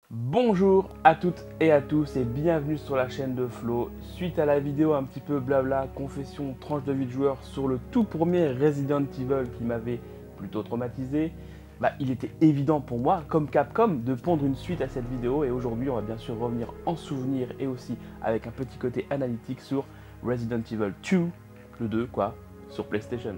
Bonjour à toutes et à tous et bienvenue sur la chaîne de Flo. Suite à la vidéo un petit peu blabla, confession, tranche de vie de joueur sur le tout premier Resident Evil qui m'avait plutôt traumatisé, il était évident pour moi, comme Capcom, de pondre une suite à cette vidéo et aujourd'hui on va bien sûr revenir en souvenir et aussi avec un petit côté analytique sur Resident Evil 2, le 2 quoi, sur PlayStation.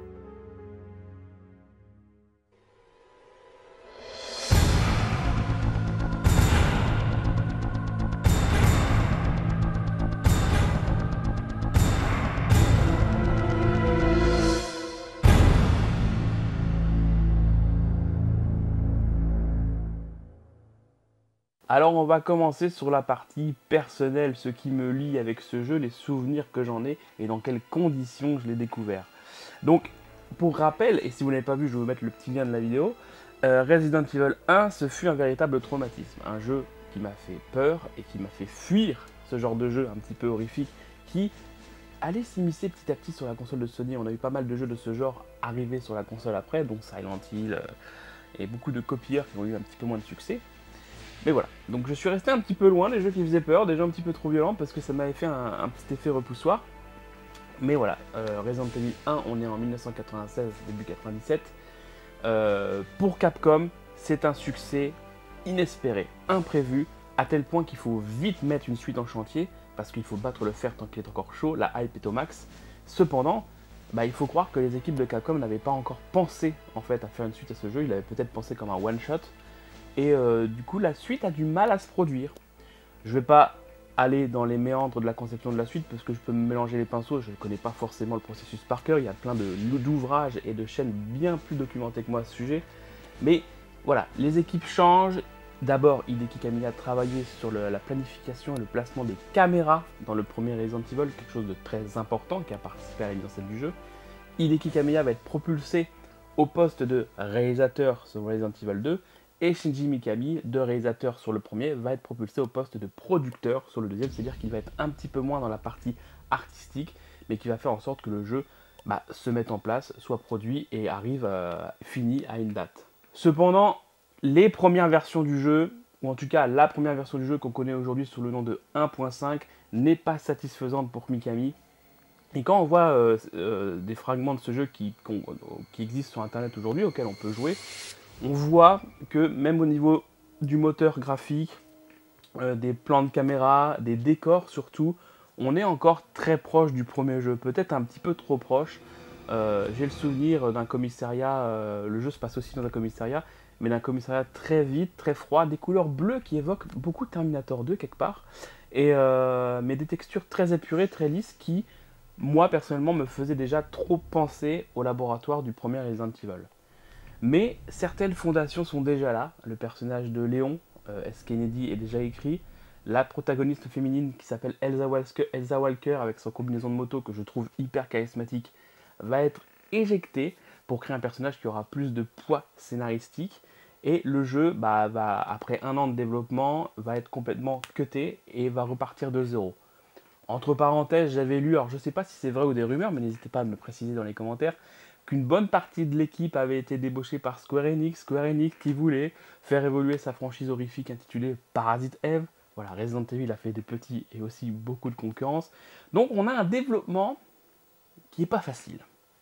Alors on va commencer sur la partie personnelle, ce qui me lie avec ce jeu, les souvenirs que j'en ai et dans quelles conditions je l'ai découvert. Donc pour rappel, et si vous n'avez pas vu, je vais vous mettre le petit lien de la vidéo, Resident Evil 1, ce fut un véritable traumatisme, un jeu qui m'a fait peur et qui m'a fait fuir ce genre de jeu un petit peu horrifique qui allait s'immiscer petit à petit sur la console de Sony. On a eu pas mal de jeux de ce genre arrivés sur la console après, dont Silent Hill et beaucoup de copieurs qui ont eu un petit peu moins de succès. Mais voilà, donc je suis resté un petit peu loin des jeux qui faisaient peur, des jeux un petit peu trop violents parce que ça m'avait fait un petit effet repoussoir. Mais voilà, Resident Evil 1, on est en 1996, début 97. Pour Capcom, c'est un succès inespéré, imprévu, à tel point qu'il faut vite mettre une suite en chantier parce qu'il faut battre le fer tant qu'il est encore chaud, la hype est au max. Cependant, il faut croire que les équipes de Capcom n'avaient pas encore pensé en fait à faire une suite à ce jeu, ils avaient peut-être pensé comme un one-shot. Et du coup, la suite a du mal à se produire. Je ne vais pas aller dans les méandres de la conception de la suite parce que je peux me mélanger les pinceaux. Je ne connais pas forcément le processus par cœur. Il y a plein d'ouvrages et de chaînes bien plus documentées que moi à ce sujet. Mais voilà, les équipes changent. D'abord, Hideki Kamiya a travaillé sur la planification et le placement des caméras dans le premier Resident Evil, quelque chose de très important qui a participé à la mise en scène du jeu. Hideki Kamiya va être propulsé au poste de réalisateur sur Resident Evil 2. Et Shinji Mikami, de réalisateur sur le premier, va être propulsé au poste de producteur sur le deuxième, c'est-à-dire qu'il va être un petit peu moins dans la partie artistique, mais qui va faire en sorte que le jeu se mette en place, soit produit et arrive fini à une date. Cependant, les premières versions du jeu, ou en tout cas la première version du jeu qu'on connaît aujourd'hui sous le nom de 1.5, n'est pas satisfaisante pour Mikami. Et quand on voit des fragments de ce jeu qui existent sur internet aujourd'hui, auxquels on peut jouer, on voit que même au niveau du moteur graphique, des plans de caméra, des décors surtout, on est encore très proche du premier jeu, peut-être un petit peu trop proche. J'ai le souvenir d'un commissariat, le jeu se passe aussi dans un commissariat, mais d'un commissariat très vide, très froid, des couleurs bleues qui évoquent beaucoup Terminator 2 quelque part, mais des textures très épurées, très lisses qui, moi personnellement, me faisaient déjà trop penser au laboratoire du premier Resident Evil. Mais certaines fondations sont déjà là. Le personnage de Léon, S. Kennedy, est déjà écrit. La protagoniste féminine qui s'appelle Elsa Walker avec son combinaison de moto que je trouve hyper charismatique va être éjectée pour créer un personnage qui aura plus de poids scénaristique. Et le jeu, après un an de développement, va être complètement cuté et va repartir de zéro. Entre parenthèses, j'avais lu, alors je ne sais pas si c'est vrai ou des rumeurs, mais n'hésitez pas à me le préciser dans les commentaires, qu'une bonne partie de l'équipe avait été débauchée par Square Enix qui voulait faire évoluer sa franchise horrifique intitulée Parasite Eve. Voilà, Resident Evil a fait des petits et aussi beaucoup de concurrence. Donc on a un développement qui n'est pas facile.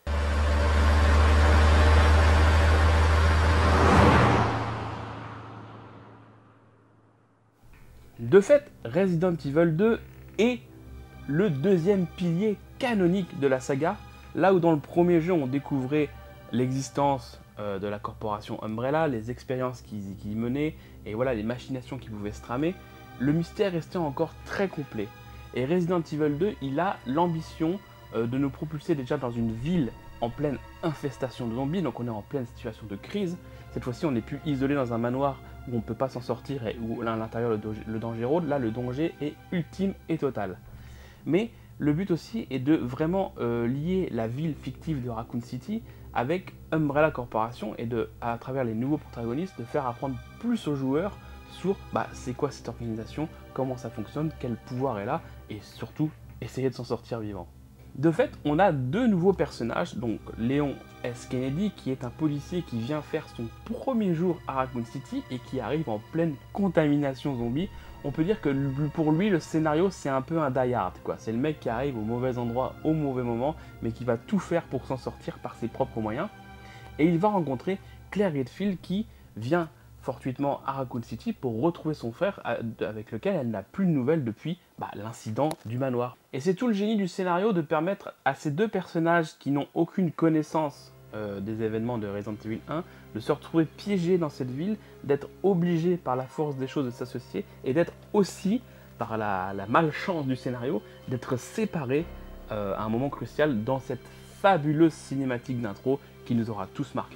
De fait, Resident Evil 2 est le deuxième pilier canonique de la saga, là où dans le premier jeu on découvrait l'existence de la corporation Umbrella, les expériences qu'ils menaient, et voilà les machinations qui pouvaient se tramer, le mystère restait encore très complet. Et Resident Evil 2, il a l'ambition de nous propulser déjà dans une ville en pleine infestation de zombies, donc on est en pleine situation de crise. Cette fois-ci, on n'est plus isolé dans un manoir où on ne peut pas s'en sortir et où à l'intérieur le danger rôde. Là, le danger est ultime et total. Mais le but aussi est de vraiment lier la ville fictive de Raccoon City avec Umbrella Corporation et à travers les nouveaux protagonistes, de faire apprendre plus aux joueurs sur c'est quoi cette organisation, comment ça fonctionne, quel pouvoir est là, et surtout essayer de s'en sortir vivant. De fait, on a deux nouveaux personnages, donc Léon S. Kennedy, qui est un policier qui vient faire son premier jour à Raccoon City et qui arrive en pleine contamination zombie. On peut dire que pour lui, le scénario, c'est un peu un die hard, quoi. C'est le mec qui arrive au mauvais endroit, au mauvais moment, mais qui va tout faire pour s'en sortir par ses propres moyens. Et il va rencontrer Claire Redfield qui vient fortuitement à Raccoon City pour retrouver son frère avec lequel elle n'a plus de nouvelles depuis l'incident du manoir. Et c'est tout le génie du scénario de permettre à ces deux personnages qui n'ont aucune connaissance des événements de Resident Evil 1 de se retrouver piégés dans cette ville, d'être obligés par la force des choses de s'associer et d'être aussi, par la malchance du scénario, d'être séparés à un moment crucial dans cette fabuleuse cinématique d'intro qui nous aura tous marqués.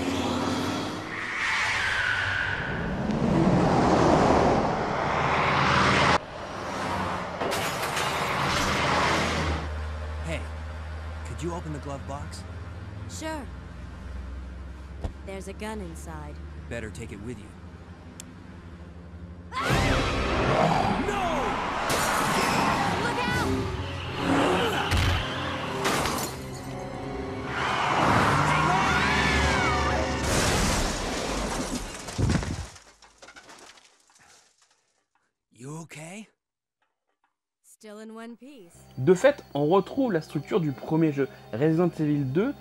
Could you open the glove box? Sure. There's a gun inside. Better take it with you. No! Look out! You okay? Still in one piece. De fait, on retrouve la structure du premier jeu. Resident Evil 2,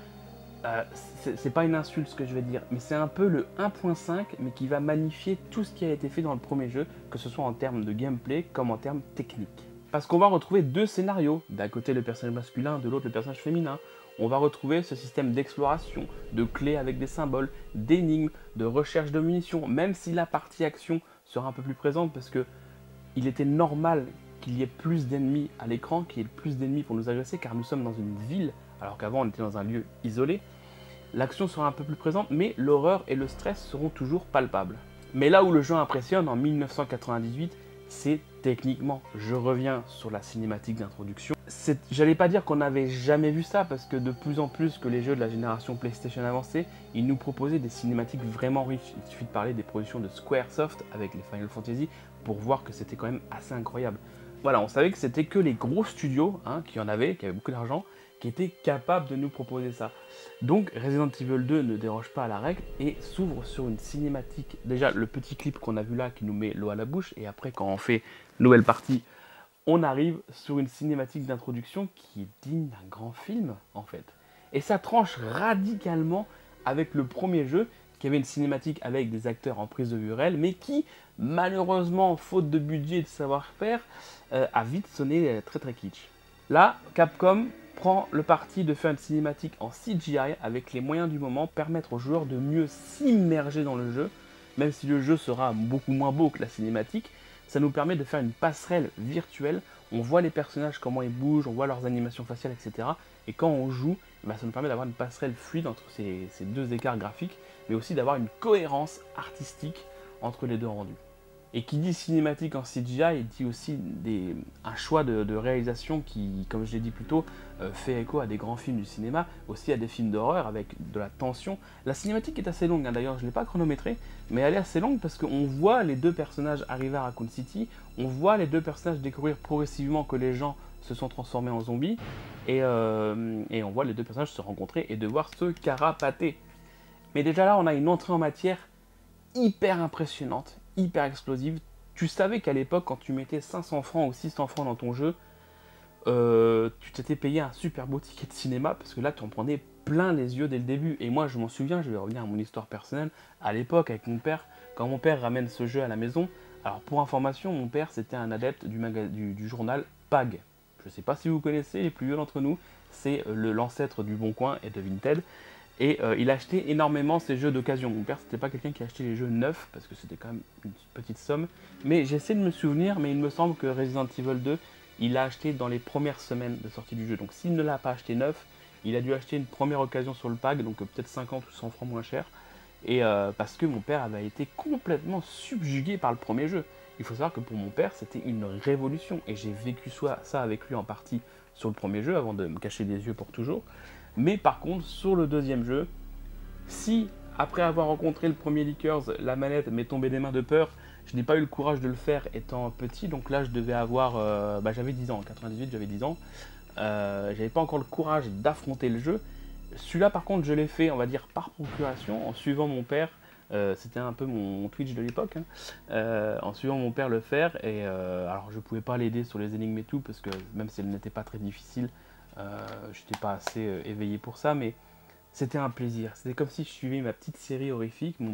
c'est pas une insulte ce que je vais dire, mais c'est un peu le 1.5, mais qui va magnifier tout ce qui a été fait dans le premier jeu, que ce soit en termes de gameplay comme en termes techniques. Parce qu'on va retrouver deux scénarios, d'un côté le personnage masculin, de l'autre le personnage féminin. On va retrouver ce système d'exploration, de clés avec des symboles, d'énigmes, de recherche de munitions, même si la partie action sera un peu plus présente, parce que il était normal qu'il y ait plus d'ennemis à l'écran, qu'il y ait plus d'ennemis pour nous agresser, car nous sommes dans une ville, alors qu'avant on était dans un lieu isolé. L'action sera un peu plus présente, mais l'horreur et le stress seront toujours palpables. Mais là où le jeu impressionne en 1998, c'est techniquement. Je reviens sur la cinématique d'introduction. J'allais pas dire qu'on n'avait jamais vu ça, parce que de plus en plus que les jeux de la génération PlayStation avancée, ils nous proposaient des cinématiques vraiment riches. Il suffit de parler des productions de Squaresoft avec les Final Fantasy pour voir que c'était quand même assez incroyable. Voilà, on savait que c'était que les gros studios, qui en avaient, qui avaient beaucoup d'argent, qui étaient capables de nous proposer ça. Donc Resident Evil 2 ne déroge pas à la règle et s'ouvre sur une cinématique. Déjà, le petit clip qu'on a vu là qui nous met l'eau à la bouche, et après quand on fait nouvelle partie, on arrive sur une cinématique d'introduction qui est digne d'un grand film en fait. Et ça tranche radicalement avec le premier jeu, qui avait une cinématique avec des acteurs en prise de vue réelle, mais qui, malheureusement, faute de budget et de savoir-faire, a vite sonné très très kitsch. Là, Capcom prend le parti de faire une cinématique en CGI avec les moyens du moment, permettre aux joueurs de mieux s'immerger dans le jeu, même si le jeu sera beaucoup moins beau que la cinématique. Ça nous permet de faire une passerelle virtuelle, on voit les personnages, comment ils bougent, on voit leurs animations faciales, etc. Et quand on joue, ça nous permet d'avoir une passerelle fluide entre ces deux écarts graphiques, mais aussi d'avoir une cohérence artistique entre les deux rendus. Et qui dit cinématique en CGI, dit aussi un choix de réalisation qui, comme je l'ai dit plus tôt, fait écho à des grands films du cinéma, aussi à des films d'horreur avec de la tension. La cinématique est assez longue, d'ailleurs je ne l'ai pas chronométrée, mais elle est assez longue parce qu'on voit les deux personnages arriver à Raccoon City, on voit les deux personnages découvrir progressivement que les gens se sont transformés en zombies, et on voit les deux personnages se rencontrer et devoir se carapater. Mais déjà là, on a une entrée en matière hyper impressionnante, hyper explosive. Tu savais qu'à l'époque, quand tu mettais 500 francs ou 600 francs dans ton jeu, tu t'étais payé un super beau ticket de cinéma, parce que là, tu en prenais plein les yeux dès le début. Et moi, je m'en souviens, je vais revenir à mon histoire personnelle, à l'époque, avec mon père, quand mon père ramène ce jeu à la maison. Alors, pour information, mon père, c'était un adepte du journal PAG. Je ne sais pas si vous connaissez, les plus vieux d'entre nous, c'est l'ancêtre du Bon Coin et de Vinted. Et il achetait énormément ces jeux d'occasion. Mon père, c'était pas quelqu'un qui achetait les jeux neufs, parce que c'était quand même une petite somme. Mais j'essaie de me souvenir, mais il me semble que Resident Evil 2, il l'a acheté dans les premières semaines de sortie du jeu. Donc s'il ne l'a pas acheté neuf, il a dû acheter une première occasion sur le pack, donc peut-être 50 ou 100 francs moins cher. Et parce que mon père avait été complètement subjugué par le premier jeu. Il faut savoir que pour mon père, c'était une révolution. Et j'ai vécu ça avec lui en partie sur le premier jeu, avant de me cacher les yeux pour toujours. Mais par contre, sur le deuxième jeu, si après avoir rencontré le premier Lickers, la manette m'est tombée des mains de peur, je n'ai pas eu le courage de le faire étant petit, donc là je devais avoir, j'avais 10 ans, en 98 j'avais 10 ans, J'avais pas encore le courage d'affronter le jeu. Celui-là par contre je l'ai fait, on va dire, par procuration, en suivant mon père. C'était un peu mon Twitch de l'époque, hein. En suivant mon père le faire. Et alors je pouvais pas l'aider sur les énigmes et tout, parce que même si elles n'étaient pas très difficiles, j'étais pas assez éveillé pour ça, mais c'était un plaisir. C'était comme si je suivais ma petite série horrifique, mon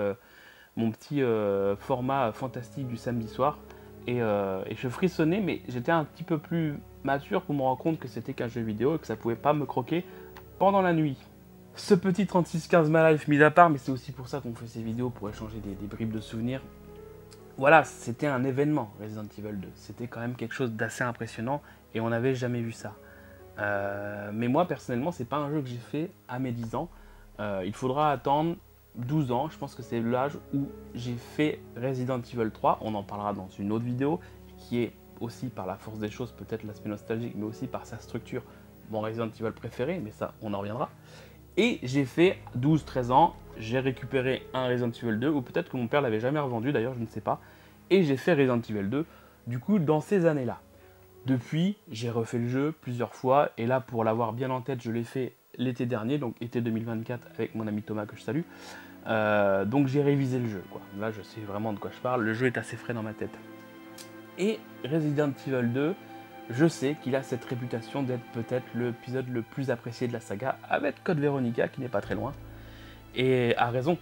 petit format fantastique du samedi soir. Et je frissonnais, mais j'étais un petit peu plus mature pour me rendre compte que c'était qu'un jeu vidéo et que ça pouvait pas me croquer pendant la nuit. Ce petit 3615 My Life mis à part, mais c'est aussi pour ça qu'on fait ces vidéos, pour échanger des bribes de souvenirs. Voilà, c'était un événement, Resident Evil 2. C'était quand même quelque chose d'assez impressionnant et on n'avait jamais vu ça. Mais moi, personnellement, c'est pas un jeu que j'ai fait à mes 10 ans. Il faudra attendre 12 ans, je pense que c'est l'âge où j'ai fait Resident Evil 3. On en parlera dans une autre vidéo, qui est aussi par la force des choses, peut-être l'aspect nostalgique, mais aussi par sa structure, mon Resident Evil préféré, mais ça, on en reviendra. Et j'ai fait 12-13 ans, j'ai récupéré un Resident Evil 2, ou peut-être que mon père l'avait jamais revendu, d'ailleurs, je ne sais pas. Et j'ai fait Resident Evil 2, du coup, dans ces années-là. Depuis, j'ai refait le jeu plusieurs fois, et là, pour l'avoir bien en tête, je l'ai fait l'été dernier, donc été 2024, avec mon ami Thomas que je salue. Donc j'ai révisé le jeu, quoi. Là, je sais vraiment de quoi je parle, le jeu est assez frais dans ma tête. Et Resident Evil 2, je sais qu'il a cette réputation d'être peut-être l'épisode le plus apprécié de la saga, avec Code Veronica, qui n'est pas très loin. Et à raison.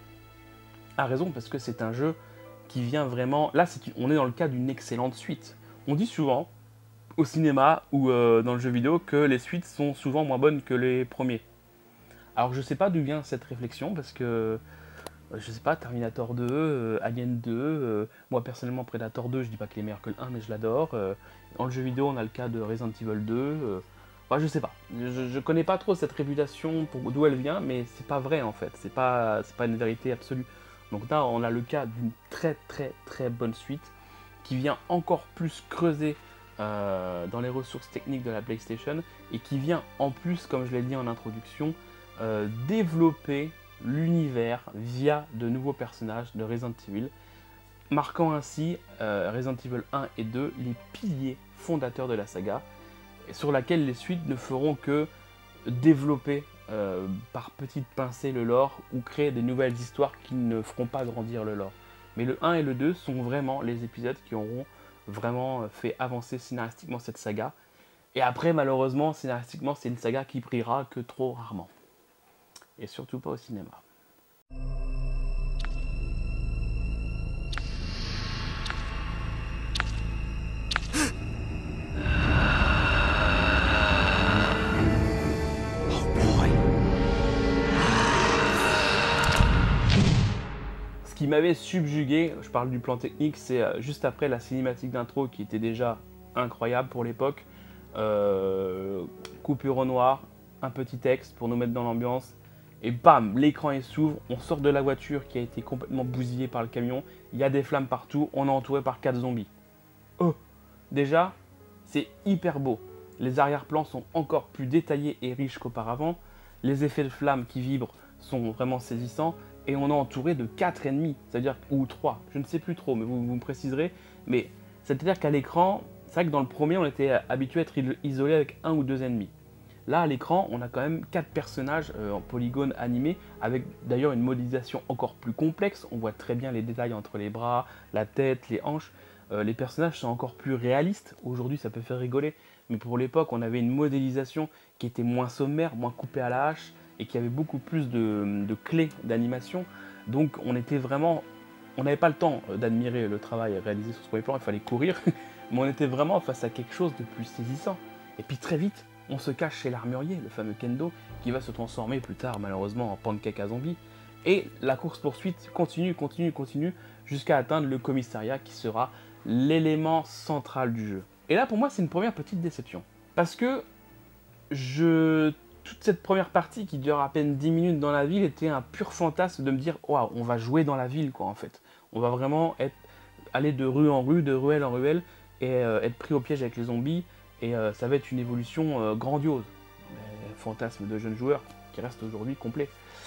À raison, parce que c'est un jeu qui vient vraiment... Là, on est dans le cas d'une excellente suite. On dit souvent, au cinéma ou dans le jeu vidéo, que les suites sont souvent moins bonnes que les premiers. Alors je sais pas d'où vient cette réflexion, parce que je sais pas, Terminator 2, Alien 2, moi personnellement Predator 2, je dis pas qu'il est meilleur que le 1, mais je l'adore. Dans le jeu vidéo, on a le cas de Resident Evil 2. Je sais pas, je connais pas trop cette réputation pour d'où elle vient, mais c'est pas vrai en fait, c'est pas une vérité absolue. Donc là, on a le cas d'une très très très bonne suite qui vient encore plus creuser dans les ressources techniques de la PlayStation et qui vient en plus, comme je l'ai dit en introduction, développer l'univers via de nouveaux personnages de Resident Evil, marquant ainsi Resident Evil 1 et 2 les piliers fondateurs de la saga, sur laquelle les suites ne feront que développer par petites pincées le lore ou créer des nouvelles histoires qui ne feront pas grandir le lore. Mais le 1 et le 2 sont vraiment les épisodes qui auront vraiment fait avancer scénaristiquement cette saga. Et après, malheureusement, scénaristiquement, c'est une saga qui brillera que trop rarement. Et surtout pas au cinéma. Ce qui m'avait subjugué, je parle du plan technique, c'est juste après la cinématique d'intro qui était déjà incroyable pour l'époque. Coupure au noir, un petit texte pour nous mettre dans l'ambiance. Et bam, l'écran s'ouvre, on sort de la voiture qui a été complètement bousillée par le camion, il y a des flammes partout, on est entouré par 4 zombies. Oh, déjà, c'est hyper beau. Les arrière-plans sont encore plus détaillés et riches qu'auparavant. Les effets de flammes qui vibrent sont vraiment saisissants. Et on est entouré de 4 ennemis, c'est-à-dire, ou 3, je ne sais plus trop, mais vous me préciserez. Mais c'est-à-dire qu'à l'écran, c'est vrai que dans le premier, on était habitué à être isolé avec 1 ou 2 ennemis. Là, à l'écran, on a quand même 4 personnages en polygone animés, avec d'ailleurs une modélisation encore plus complexe. On voit très bien les détails entre les bras, la tête, les hanches. Les personnages sont encore plus réalistes. Aujourd'hui, ça peut faire rigoler, mais pour l'époque, on avait une modélisation qui était moins sommaire, moins coupée à la hache, et qui avait beaucoup plus de clés d'animation. Donc, on n'avait pas le temps d'admirer le travail réalisé sur ce premier plan, il fallait courir, mais on était vraiment face à quelque chose de plus saisissant. Et puis très vite, on se cache chez l'armurier, le fameux Kendo, qui va se transformer plus tard malheureusement en pancake à zombies. Et la course-poursuite continue, jusqu'à atteindre le commissariat qui sera l'élément central du jeu. Et là pour moi c'est une première petite déception. Parce que toute cette première partie qui dure à peine 10 minutes dans la ville était un pur fantasme de me dire waouh, on va jouer dans la ville quoi en fait. On va vraiment aller de rue en rue, de ruelle en ruelle et être pris au piège avec les zombies. Et ça va être une évolution grandiose. Fantasme de jeunes joueurs qui reste aujourd'hui complet.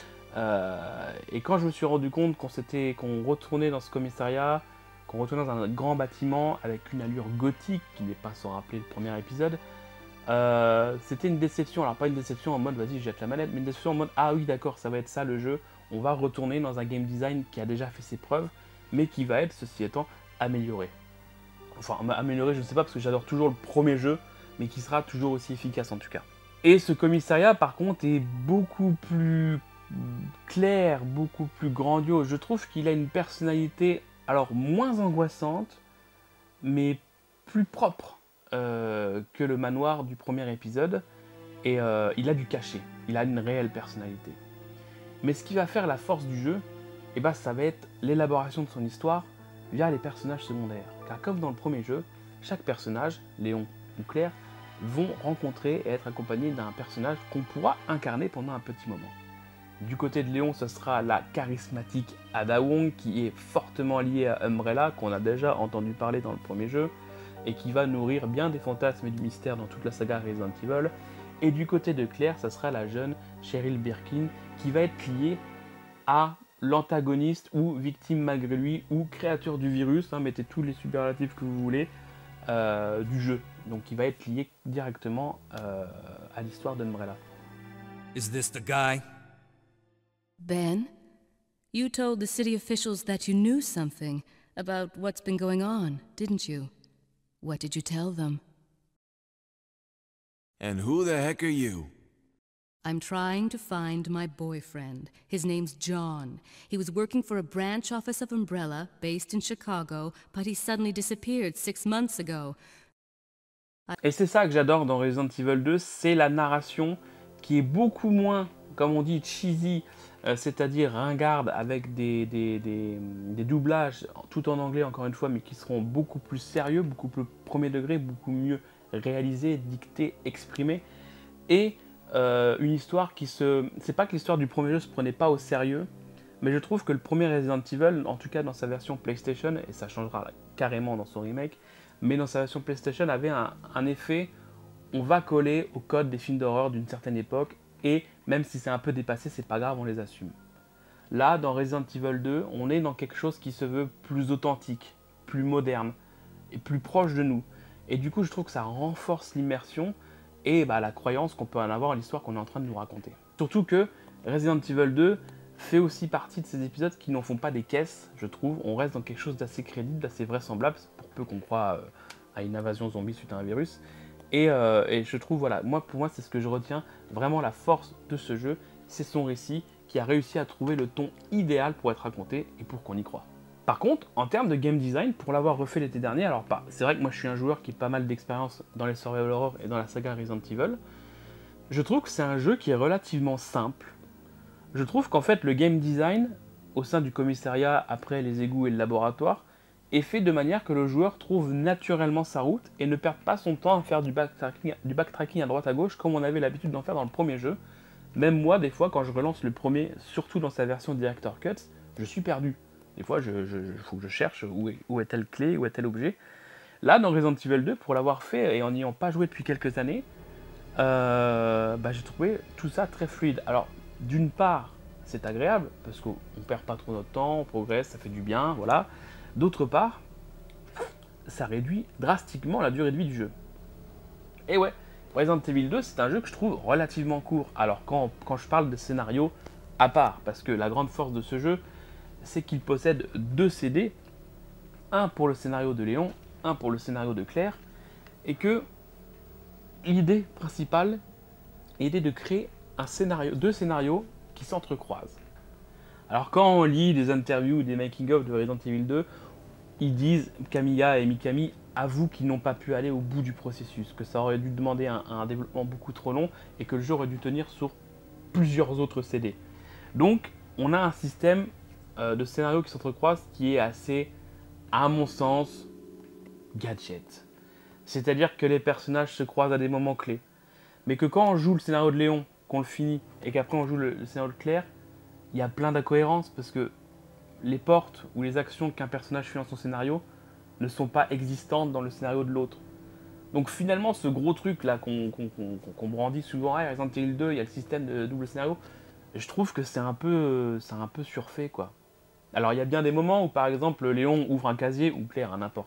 Et quand je me suis rendu compte qu'on retournait dans ce commissariat, qu'on retournait dans un grand bâtiment avec une allure gothique qui n'est pas sans rappeler le premier épisode, c'était une déception. Alors pas une déception en mode vas-y je jette la manette, mais une déception en mode ah oui d'accord ça va être ça le jeu. On va retourner dans un game design qui a déjà fait ses preuves, mais qui va être, ceci étant, amélioré. Enfin amélioré je ne sais pas parce que j'adore toujours le premier jeu, mais qui sera toujours aussi efficace en tout cas. Et ce commissariat par contre est beaucoup plus clair, beaucoup plus grandiose. Je trouve qu'il a une personnalité, alors moins angoissante, mais plus propre que le manoir du premier épisode. Et il a du cachet, il a une réelle personnalité. Mais ce qui va faire la force du jeu, eh ben, ça va être l'élaboration de son histoire via les personnages secondaires. Car comme dans le premier jeu, chaque personnage, Léon ou Claire, vont rencontrer et être accompagnés d'un personnage qu'on pourra incarner pendant un petit moment. Du côté de Léon, ce sera la charismatique Ada Wong, qui est fortement liée à Umbrella, qu'on a déjà entendu parler dans le premier jeu, et qui va nourrir bien des fantasmes et du mystère dans toute la saga Resident Evil. Et du côté de Claire, ça sera la jeune Cheryl Birkin, qui va être liée à l'antagoniste ou victime malgré lui, ou créature du virus, hein, mettez tous les superlatifs que vous voulez, du jeu. Donc qui va être lié directement à l'histoire d'Umbrella. Is this the guy? Ben, you told the city officials that you knew something about what's been going on, didn't you? What did you tell them? And who the heck are you? I'm trying to find my boyfriend. His name's John. He was working for a branch office of Umbrella, based in Chicago, but he suddenly disappeared 6 months ago. Et c'est ça que j'adore dans Resident Evil 2, c'est la narration qui est beaucoup moins, comme on dit, cheesy, c'est-à-dire ringarde, avec des doublages, tout en anglais encore une fois, mais qui seront beaucoup plus sérieux, beaucoup plus premier degré, beaucoup mieux réalisés, dictés, exprimés. Et une histoire qui se... C'est pas que l'histoire du premier jeu se prenait pas au sérieux, mais je trouve que le premier Resident Evil, en tout cas dans sa version PlayStation, et ça changera carrément dans son remake, mais dans sa version PlayStation avait un effet, on va coller au code des films d'horreur d'une certaine époque, et même si c'est un peu dépassé, c'est pas grave, on les assume. Là, dans Resident Evil 2, on est dans quelque chose qui se veut plus authentique, plus moderne, et plus proche de nous. Et du coup, je trouve que ça renforce l'immersion, et la croyance qu'on peut en avoir à l'histoire qu'on est en train de nous raconter. Surtout que Resident Evil 2 fait aussi partie de ces épisodes qui n'en font pas des caisses, je trouve. On reste dans quelque chose d'assez crédible, d'assez vraisemblable, pour peu qu'on croit à une invasion zombie suite à un virus. Et je trouve, voilà, pour moi, c'est ce que je retiens, vraiment la force de ce jeu, c'est son récit qui a réussi à trouver le ton idéal pour être raconté et pour qu'on y croit. Par contre, en termes de game design, pour l'avoir refait l'été dernier, alors c'est vrai que moi je suis un joueur qui a pas mal d'expérience dans les survival horror et dans la saga Resident Evil, je trouve que c'est un jeu qui est relativement simple. Je trouve qu'en fait le game design, au sein du commissariat, après les égouts et le laboratoire, est fait de manière que le joueur trouve naturellement sa route et ne perde pas son temps à faire du backtracking à droite à gauche comme on avait l'habitude d'en faire dans le premier jeu. Même moi, des fois, quand je relance le premier, surtout dans sa version Director Cut, je suis perdu. Des fois, il faut que je cherche où est telle clé, où est tel objet. Là, dans Resident Evil 2, pour l'avoir fait et en n'y ayant pas joué depuis quelques années, j'ai trouvé tout ça très fluide. Alors, d'une part, c'est agréable, parce qu'on ne perd pas trop notre temps, on progresse, ça fait du bien, voilà. D'autre part, ça réduit drastiquement la durée de vie du jeu. Et ouais, Resident Evil 2, c'est un jeu que je trouve relativement court. Alors, quand je parle de scénario à part, parce que la grande force de ce jeu, c'est qu'il possède 2 CD, un pour le scénario de Léon, un pour le scénario de Claire, et que l'idée principale était de créer deux scénarios qui s'entrecroisent. Alors quand on lit des interviews ou des making-of de Resident Evil 2, ils disent, Camilla et Mikami avouent qu'ils n'ont pas pu aller au bout du processus, que ça aurait dû demander un développement beaucoup trop long et que le jeu aurait dû tenir sur plusieurs autres CD. Donc on a un système de scénarios qui s'entrecroisent qui est assez, à mon sens, gadget. C'est-à-dire que les personnages se croisent à des moments clés. Mais que quand on joue le scénario de Léon, qu'on le finit, et qu'après on joue le scénario de Claire, il y a plein d'incohérences parce que les portes ou les actions qu'un personnage fait dans son scénario ne sont pas existantes dans le scénario de l'autre. Donc finalement, ce gros truc là qu'on brandit souvent, Resident Evil 2, il y a le système de double scénario, je trouve que c'est un peu surfait quoi. Alors il y a bien des moments où par exemple Léon ouvre un casier, ou Claire, n'importe,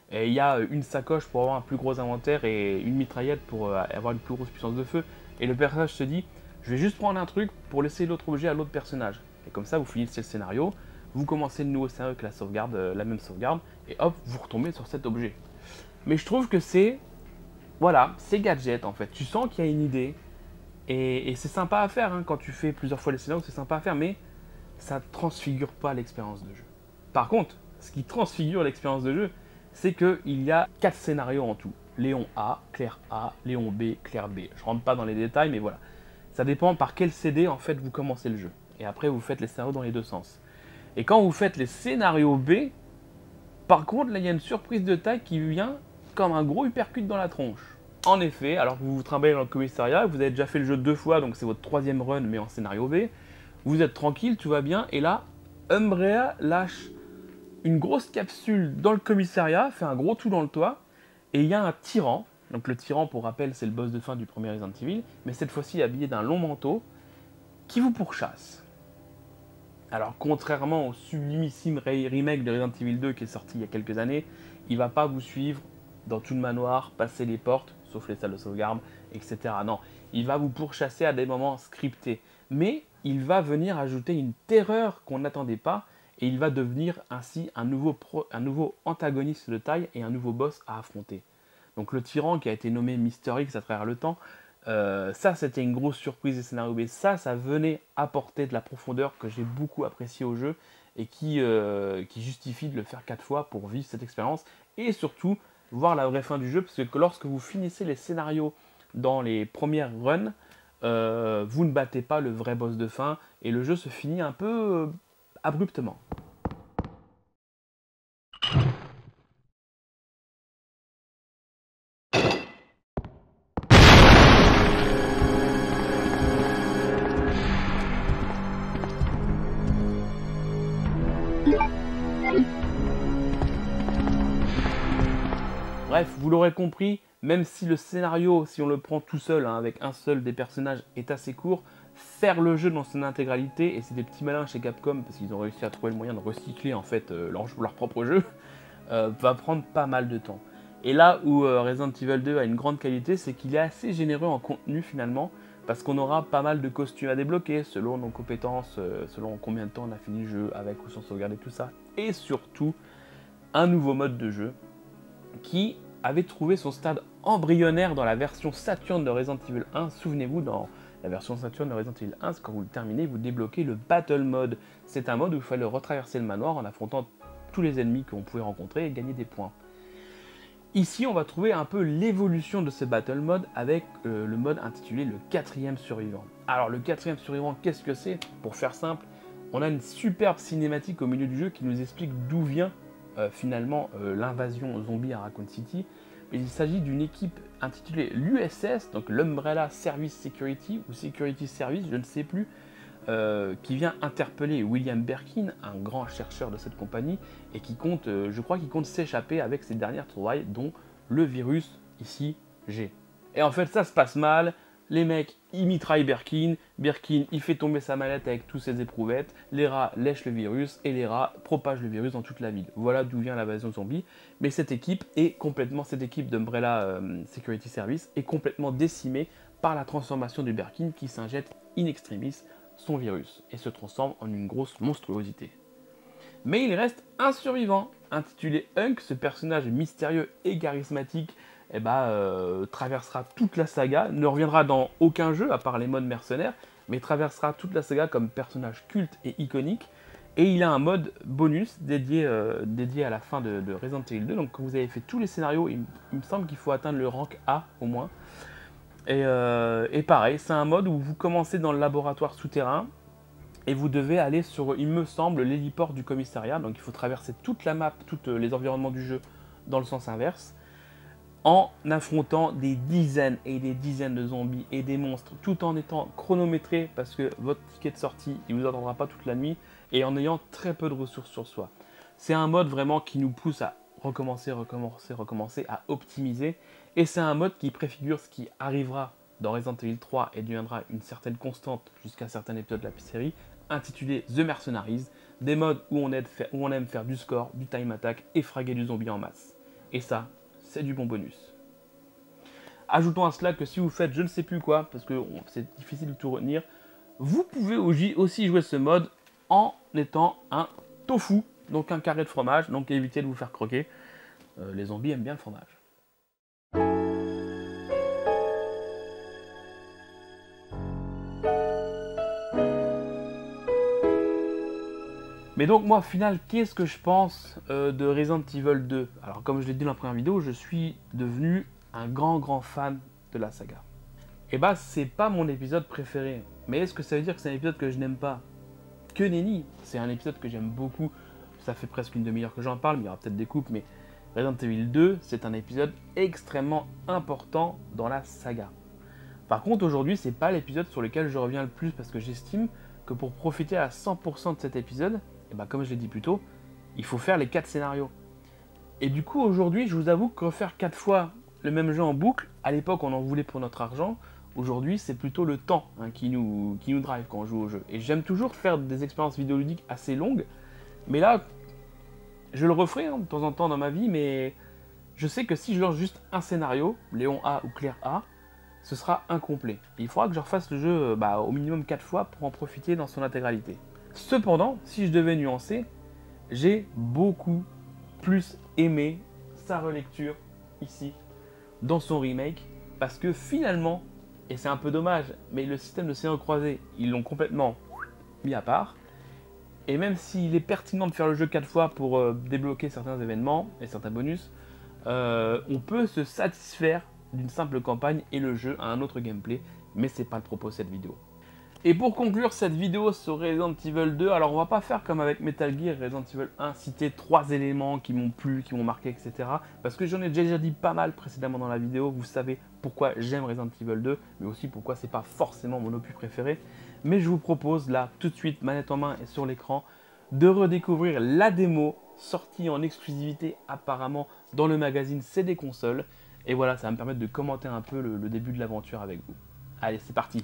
Et il y a une sacoche pour avoir un plus gros inventaire et une mitraillette pour avoir une plus grosse puissance de feu. Et le personnage se dit, je vais juste prendre un truc pour laisser l'autre objet à l'autre personnage. Et comme ça, vous finissez le scénario, vous commencez le nouveau scénario avec la sauvegarde, la même sauvegarde, et hop, vous retombez sur cet objet. Mais je trouve que c'est, voilà, c'est gadget en fait. Tu sens qu'il y a une idée, et c'est sympa à faire, hein, quand tu fais plusieurs fois les scénarios, c'est sympa à faire, mais ça ne transfigure pas l'expérience de jeu. Par contre, ce qui transfigure l'expérience de jeu, c'est qu'il y a 4 scénarios en tout. Léon A, Claire A, Léon B, Claire B. Je rentre pas dans les détails, mais voilà. Ça dépend par quel CD en fait vous commencez le jeu. Et après vous faites les scénarios dans les deux sens. Et quand vous faites les scénarios B, par contre là il y a une surprise de taille qui vient comme un gros uppercut dans la tronche. En effet, alors que vous vous trimballez dans le commissariat, vous avez déjà fait le jeu 2 fois, donc c'est votre 3e run mais en scénario B, vous êtes tranquille, tout va bien, et là, Umbrella lâche une grosse capsule dans le commissariat, fait un gros trou dans le toit, et il y a un tyran. Donc le tyran, pour rappel, c'est le boss de fin du premier Resident Evil, mais cette fois-ci habillé d'un long manteau, qui vous pourchasse. Alors contrairement au sublimissime remake de Resident Evil 2 qui est sorti il y a quelques années, il va pas vous suivre dans tout le manoir, passer les portes, sauf les salles de sauvegarde, etc. Non, il va vous pourchasser à des moments scriptés. Mais il va venir ajouter une terreur qu'on n'attendait pas, et il va devenir ainsi un nouveau antagoniste de taille et un nouveau boss à affronter. Donc le tyran qui a été nommé Mister X à travers le temps, ça c'était une grosse surprise des scénarios B. Ça venait apporter de la profondeur que j'ai beaucoup apprécié au jeu et qui justifie de le faire 4 fois pour vivre cette expérience et surtout voir la vraie fin du jeu, parce que lorsque vous finissez les scénarios dans les premières runs, vous ne battez pas le vrai boss de fin et le jeu se finit un peu abruptement. Bref, vous l'aurez compris, même si le scénario, si on le prend tout seul, hein, avec un seul des personnages, est assez court, faire le jeu dans son intégralité, et c'est des petits malins chez Capcom, parce qu'ils ont réussi à trouver le moyen de recycler en fait leur propre jeu, va prendre pas mal de temps. Et là où Resident Evil 2 a une grande qualité, c'est qu'il est assez généreux en contenu finalement, parce qu'on aura pas mal de costumes à débloquer, selon nos compétences, selon combien de temps on a fini le jeu, avec ou sans sauvegarde et tout ça, et surtout, un nouveau mode de jeu, qui avait trouvé son stade embryonnaire dans la version Saturn de Resident Evil 1. Souvenez-vous, dans la version Saturn de Resident Evil 1, quand vous le terminez, vous débloquez le Battle Mode. C'est un mode où il fallait retraverser le manoir en affrontant tous les ennemis qu'on pouvait rencontrer et gagner des points. Ici, on va trouver un peu l'évolution de ce Battle Mode avec le mode intitulé le 4e survivant. Alors, le 4e survivant, qu'est-ce que c'est? Pour faire simple, on a une superbe cinématique au milieu du jeu qui nous explique d'où vient finalement l'invasion zombie à Raccoon City. Il s'agit d'une équipe intitulée l'USS, donc l'Umbrella Service Security ou Security Service, je ne sais plus, qui vient interpeller William Birkin, un grand chercheur de cette compagnie, et qui compte, je crois qu'il compte s'échapper avec ses dernières trouvailles, dont le virus, ici, G. Et en fait, ça se passe mal. Les mecs, ils mitraillent Birkin, il fait tomber sa mallette avec tous ses éprouvettes, les rats lèchent le virus, et les rats propagent le virus dans toute la ville. Voilà d'où vient l'invasion zombie. Mais cette équipe d'Umbrella Security Service est complètement décimée par la transformation de Birkin qui s'injecte in extremis son virus, et se transforme en une grosse monstruosité. Mais il reste un survivant, intitulé Hunk, ce personnage mystérieux et charismatique, traversera toute la saga, ne reviendra dans aucun jeu à part les modes mercenaires, mais traversera toute la saga comme personnage culte et iconique, et il a un mode bonus dédié à la fin de Resident Evil 2, donc quand vous avez fait tous les scénarios, il me semble qu'il faut atteindre le rank A au moins, et pareil, c'est un mode où vous commencez dans le laboratoire souterrain, et vous devez aller sur, il me semble, l'héliport du commissariat, donc il faut traverser toute la map, tous les environnements du jeu dans le sens inverse, en affrontant des dizaines et des dizaines de zombies et des monstres, tout en étant chronométré, parce que votre ticket de sortie, il ne vous attendra pas toute la nuit, et en ayant très peu de ressources sur soi. C'est un mode vraiment qui nous pousse à recommencer, à optimiser, et c'est un mode qui préfigure ce qui arrivera dans Resident Evil 3 et deviendra une certaine constante jusqu'à certains épisodes de la série, intitulé The Mercenaries, des modes où on aime faire du score, du time attack et fraguer du zombie en masse. Et ça, c'est du bon bonus. Ajoutons à cela que si vous faites je ne sais plus quoi, parce que c'est difficile de tout retenir, vous pouvez aussi jouer ce mode en étant un tofu, donc un carré de fromage, donc évitez de vous faire croquer. Les zombies aiment bien le fromage. Mais donc moi au final, qu'est-ce que je pense de Resident Evil 2? Alors comme je l'ai dit dans la première vidéo, je suis devenu un grand fan de la saga. Et bah c'est pas mon épisode préféré. Mais est-ce que ça veut dire que c'est un épisode que je n'aime pas? Que nenni, c'est un épisode que j'aime beaucoup. Ça fait presque une demi-heure que j'en parle, mais il y aura peut-être des coupes. Mais Resident Evil 2, c'est un épisode extrêmement important dans la saga. Par contre aujourd'hui, c'est pas l'épisode sur lequel je reviens le plus parce que j'estime que pour profiter à 100% de cet épisode, et bah comme je l'ai dit plus tôt, il faut faire les 4 scénarios. Et du coup aujourd'hui, je vous avoue que refaire 4 fois le même jeu en boucle, à l'époque on en voulait pour notre argent, aujourd'hui c'est plutôt le temps qui nous drive quand on joue au jeu. Et j'aime toujours faire des expériences vidéoludiques assez longues, mais là, je le referai de temps en temps dans ma vie, mais je sais que si je lance juste un scénario, Léon A ou Claire A, ce sera incomplet. Et il faudra que je refasse le jeu au minimum 4 fois pour en profiter dans son intégralité. Cependant, si je devais nuancer, j'ai beaucoup plus aimé sa relecture ici, dans son remake, parce que finalement, et c'est un peu dommage, mais le système de scénario croisé, ils l'ont complètement mis à part. Et même s'il est pertinent de faire le jeu 4 fois pour débloquer certains événements et certains bonus, on peut se satisfaire d'une simple campagne et le jeu a un autre gameplay, mais c'est pas le propos de cette vidéo. Et pour conclure cette vidéo sur Resident Evil 2, alors on va pas faire comme avec Metal Gear Resident Evil 1, citer 3 éléments qui m'ont plu, qui m'ont marqué, etc. Parce que j'en ai déjà dit pas mal précédemment dans la vidéo, vous savez pourquoi j'aime Resident Evil 2, mais aussi pourquoi c'est pas forcément mon opus préféré. Mais je vous propose là, tout de suite, manette en main et sur l'écran, de redécouvrir la démo sortie en exclusivité apparemment dans le magazine CD Console. Et voilà, ça va me permettre de commenter un peu le début de l'aventure avec vous. Allez, c'est parti!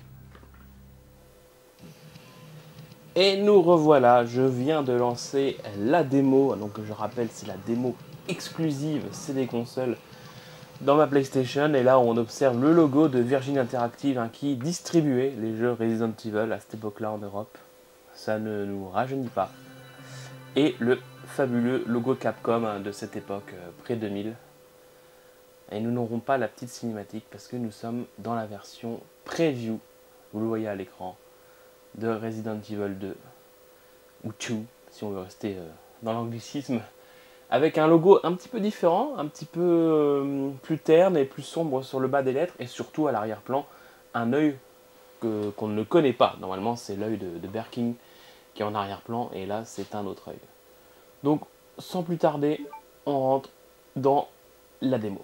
Et nous revoilà, je viens de lancer la démo, donc je rappelle c'est la démo exclusive CD Console dans ma PlayStation, et là on observe le logo de Virgin Interactive qui distribuait les jeux Resident Evil à cette époque-là en Europe, ça ne nous rajeunit pas, et le fabuleux logo Capcom de cette époque, pré-2000, et nous n'aurons pas la petite cinématique parce que nous sommes dans la version preview, vous le voyez à l'écran, de Resident Evil 2, ou 2, si on veut rester dans l'anglicisme, avec un logo un petit peu différent, un petit peu plus terne et plus sombre sur le bas des lettres, et surtout à l'arrière-plan, un œil qu'on ne connaît pas. Normalement, c'est l'œil de Birkin qui est en arrière-plan, et là, c'est un autre œil. Donc, sans plus tarder, on rentre dans la démo.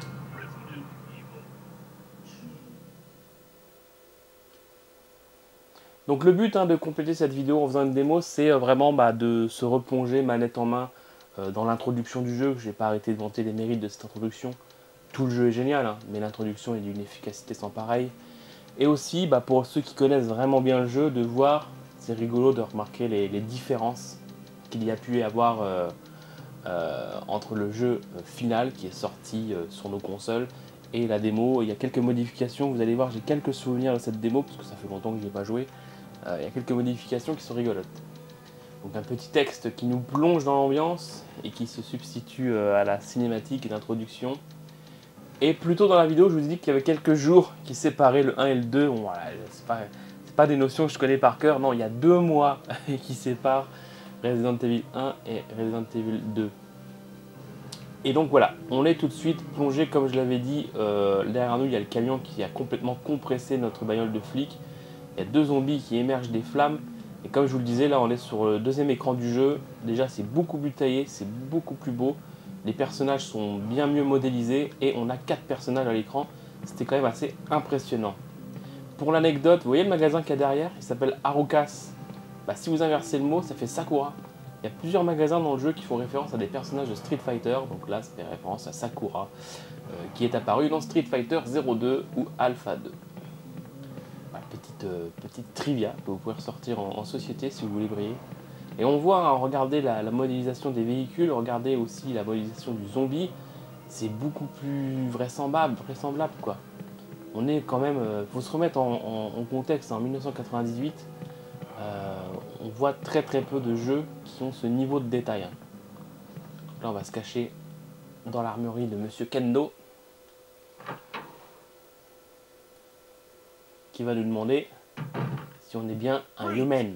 Donc le but de compléter cette vidéo en faisant une démo, c'est vraiment de se replonger manette en main dans l'introduction du jeu. Je n'ai pas arrêté de vanter les mérites de cette introduction. Tout le jeu est génial, mais l'introduction est d'une efficacité sans pareil. Et aussi, pour ceux qui connaissent vraiment bien le jeu, de voir, c'est rigolo de remarquer les différences qu'il y a pu y avoir entre le jeu final qui est sorti sur nos consoles et la démo. Il y a quelques modifications, vous allez voir, j'ai quelques souvenirs de cette démo, parce que ça fait longtemps que je n'y ai pas joué. Il y a quelques modifications qui sont rigolotes. Donc un petit texte qui nous plonge dans l'ambiance et qui se substitue à la cinématique d'introduction. Et plus tôt dans la vidéo, je vous ai dit qu'il y avait quelques jours qui séparaient le 1 et le 2. Bon, voilà, c'est pas des notions que je connais par cœur. Non, il y a 2 mois qui séparent Resident Evil 1 et Resident Evil 2. Et donc voilà, on est tout de suite plongé, comme je l'avais dit, derrière nous il y a le camion qui a complètement compressé notre bagnole de flic. Il y a 2 zombies qui émergent des flammes, et comme je vous le disais, là on est sur le 2e écran du jeu. Déjà c'est beaucoup plus taillé, c'est beaucoup plus beau, les personnages sont bien mieux modélisés, et on a 4 personnages à l'écran, c'était quand même assez impressionnant. Pour l'anecdote, vous voyez le magasin qu'il y a derrière, il s'appelle Harukas. Si vous inversez le mot, ça fait Sakura. Il y a plusieurs magasins dans le jeu qui font référence à des personnages de Street Fighter, donc là c'est référence à Sakura, qui est apparu dans Street Fighter 02 ou Alpha 2. Petite trivia que vous pouvez ressortir en société si vous voulez briller. Et on voit, regardez la modélisation des véhicules, regardez aussi la modélisation du zombie, c'est beaucoup plus vraisemblable quoi. On est quand même, faut se remettre en contexte, en 1998, on voit très peu de jeux qui ont ce niveau de détail. Hein. Là on va se cacher dans l'armurerie de Monsieur Kendo, qui va nous demander si on est bien un human.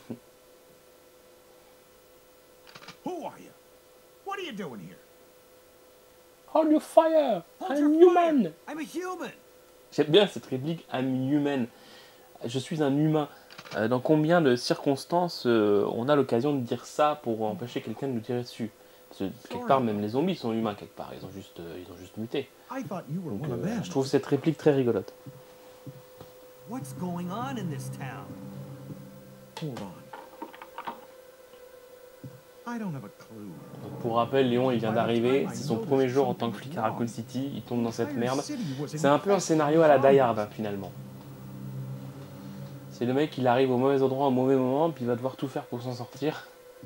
Who are you? What are you doing here? Hold your fire, Hold I'm your human. fire. I'm a human. J'aime bien cette réplique, I'm human. Je suis un humain. Dans combien de circonstances on a l'occasion de dire ça pour empêcher quelqu'un de nous tirer dessus? Parce que quelque part, même les zombies sont humains quelque part. Ils ont juste muté. I thought you were Donc, one of them. je trouve cette réplique très rigolote. What's going on in this town? Hold on. I don't have a clue. Donc, pour rappel, Léon il vient d'arriver. C'est son premier jour en tant que flic à Raccoon City. Il tombe dans cette merde. C'est un peu un scénario à la Die Hard, hein, finalement. C'est le mec, il arrive au mauvais endroit au mauvais moment, puis il va devoir tout faire pour s'en sortir.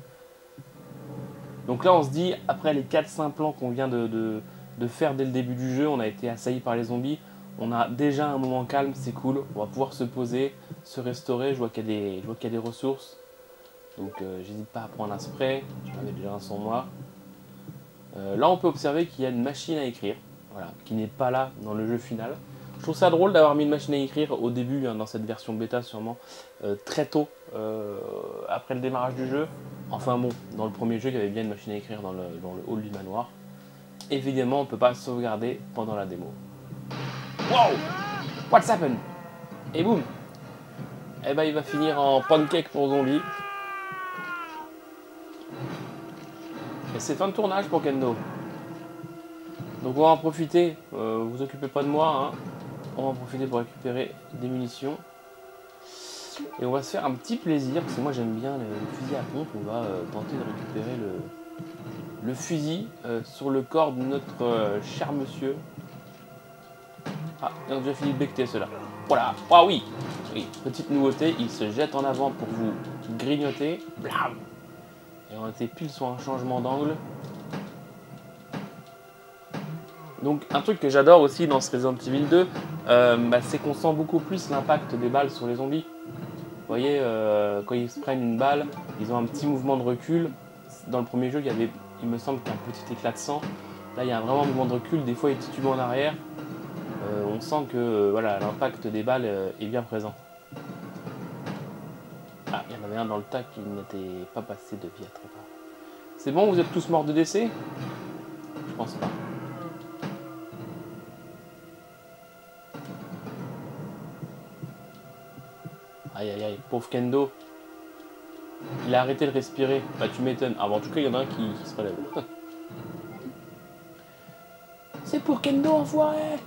Donc là, on se dit, après les 4-5 plans qu'on vient de faire dès le début du jeu, on a été assailli par les zombies. On a déjà un moment calme, c'est cool. On va pouvoir se poser, se restaurer. Je vois qu'il y a des ressources. Donc j'hésite pas à prendre un spray. J'en avais déjà un sur moi. Là, on peut observer qu'il y a une machine à écrire. Voilà, qui n'est pas là dans le jeu final. Je trouve ça drôle d'avoir mis une machine à écrire au début, hein, dans cette version bêta sûrement, très tôt, après le démarrage du jeu. Enfin bon, dans le premier jeu, il y avait bien une machine à écrire dans le hall du manoir. Évidemment, on ne peut pas sauvegarder pendant la démo. Wow! What's happened? Et boum! Eh ben, il va finir en pancake pour zombie. Et c'est fin de tournage pour Kendo. Donc on va en profiter, vous occupez pas de moi, hein. On va en profiter pour récupérer des munitions. Et on va se faire un petit plaisir, parce que moi j'aime bien le fusil à pompe. On va tenter de récupérer le fusil sur le corps de notre cher monsieur. Ah, ils ont déjà fini de becter ceux-là. Voilà, ah oui, oui, petite nouveauté, il se jette en avant pour vous grignoter. Blam. Et on était pile sur un changement d'angle. Donc un truc que j'adore aussi dans ce Resident Evil 2, c'est qu'on sent beaucoup plus l'impact des balles sur les zombies. Vous voyez, quand ils se prennent une balle, ils ont un petit mouvement de recul. Dans le premier jeu, il me semble, qu'un petit éclat de sang. Là, il y a vraiment un mouvement de recul. Des fois, ils titubent en arrière. On sent que voilà, l'impact des balles est bien présent. Ah, il y en avait un dans le tas qui n'était pas passé de vie à trépas. C'est bon, vous êtes tous morts de décès? Je pense pas. Aïe aïe aïe, pauvre Kendo. Il a arrêté de respirer. Bah tu m'étonnes. Ah bon, en tout cas, il y en a un qui se relève. C'est pour Kendo, enfoiré!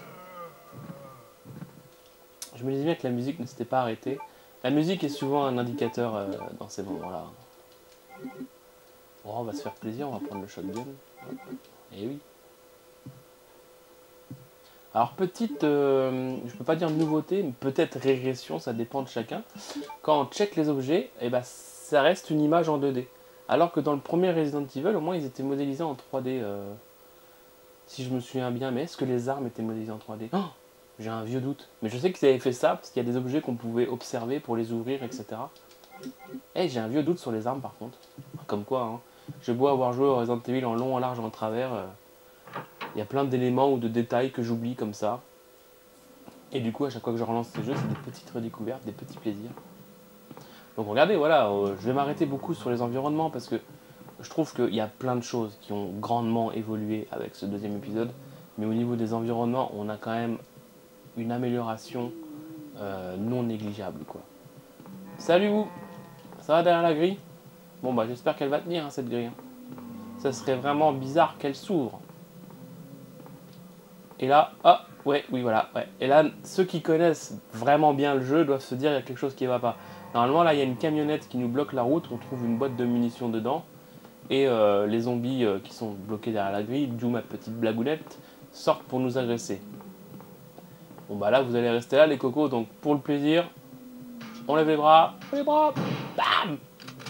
Je me disais bien que la musique ne s'était pas arrêtée. La musique est souvent un indicateur dans ces moments-là. Bon, on va se faire plaisir, on va prendre le shotgun. Et oui. Alors petite, je peux pas dire nouveauté, mais peut-être régression, ça dépend de chacun. Quand on check les objets, eh ben, ça reste une image en 2D. Alors que dans le premier Resident Evil, au moins ils étaient modélisés en 3D. Si je me souviens bien, mais est-ce que les armes étaient modélisées en 3D? Oh, j'ai un vieux doute. Mais je sais qu'ils avaient fait ça, parce qu'il y a des objets qu'on pouvait observer pour les ouvrir, etc. Eh, j'ai un vieux doute sur les armes par contre. Comme quoi, hein. J'ai beau avoir joué au Resident Evil en long, en large, en travers... il y a plein d'éléments ou de détails que j'oublie comme ça. Et du coup, à chaque fois que je relance ces jeux, c'est des petites redécouvertes, des petits plaisirs. Donc regardez, voilà, je vais m'arrêter beaucoup sur les environnements parce que je trouve qu'il y a plein de choses qui ont grandement évolué avec ce deuxième épisode. Mais au niveau des environnements, on a quand même une amélioration non négligeable, quoi. Salut vous! Ça va derrière la grille? Bon bah j'espère qu'elle va tenir, hein, cette grille. Ça serait vraiment bizarre qu'elle s'ouvre. Et là, ah, ouais, oui, voilà, ouais. Et là, ceux qui connaissent vraiment bien le jeu doivent se dire qu'il y a quelque chose qui ne va pas. Normalement, là, il y a une camionnette qui nous bloque la route, on trouve une boîte de munitions dedans, et les zombies qui sont bloqués derrière la grille, d'où ma petite blagounette, sortent pour nous agresser. Bon, bah là, vous allez rester là, les cocos, donc pour le plaisir, on lève les bras, bam!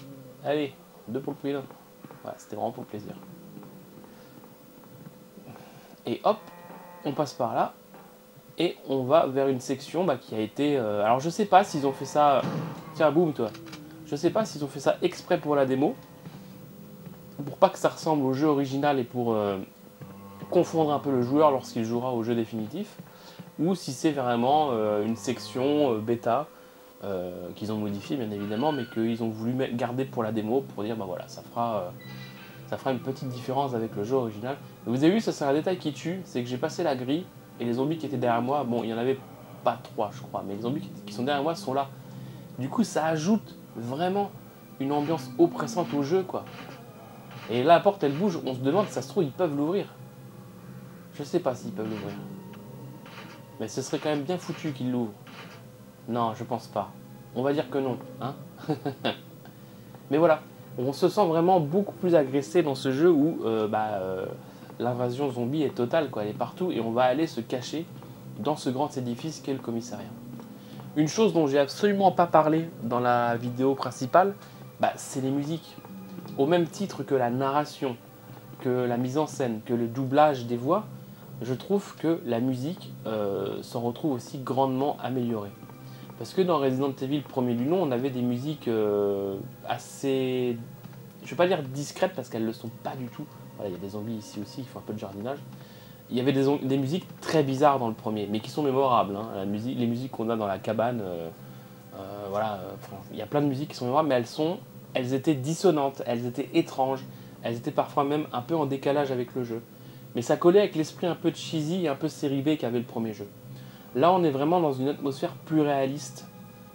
Allez, 2 pour le prix, là. Voilà, c'était vraiment pour le plaisir. Et hop, on passe par là. Et on va vers une section qui a été... alors je sais pas s'ils ont fait ça... Tiens, boum toi. Je sais pas s'ils ont fait ça exprès pour la démo. Pour pas que ça ressemble au jeu original et pour confondre un peu le joueur lorsqu'il jouera au jeu définitif. Ou si c'est vraiment une section bêta qu'ils ont modifié bien évidemment, mais qu'ils ont voulu garder pour la démo pour dire bah voilà, ça fera une petite différence avec le jeu original. Et vous avez vu, ça c'est un détail qui tue, c'est que j'ai passé la grille et les zombies qui étaient derrière moi, bon il y en avait pas 3 je crois, mais les zombies qui sont derrière moi sont là. Du coup ça ajoute vraiment une ambiance oppressante au jeu quoi. Et là la porte elle bouge, on se demande si ça se trouve ils peuvent l'ouvrir. Je sais pas s'ils peuvent l'ouvrir. Mais ce serait quand même bien foutu qu'ils l'ouvrent. Non, je pense pas. On va dire que non, hein. Mais voilà, on se sent vraiment beaucoup plus agressé dans ce jeu où l'invasion zombie est totale, quoi. Elle est partout et on va aller se cacher dans ce grand édifice qu'est le commissariat. Une chose dont j'ai absolument pas parlé dans la vidéo principale, c'est les musiques. Au même titre que la narration, que la mise en scène, que le doublage des voix, je trouve que la musique s'en retrouve aussi grandement améliorée. Parce que dans Resident Evil premier du nom, on avait des musiques assez... Je ne vais pas dire discrètes parce qu'elles ne le sont pas du tout. Voilà, il y a des zombies ici aussi, il faut un peu de jardinage. Il y avait des musiques très bizarres dans le premier, mais qui sont mémorables. Hein. Les musiques qu'on a dans la cabane, il y a plein de musiques qui sont mémorables, mais elles étaient dissonantes, elles étaient étranges, elles étaient parfois même un peu en décalage avec le jeu. Mais ça collait avec l'esprit un peu cheesy et un peu série B qu'avait le premier jeu. Là, on est vraiment dans une atmosphère plus réaliste.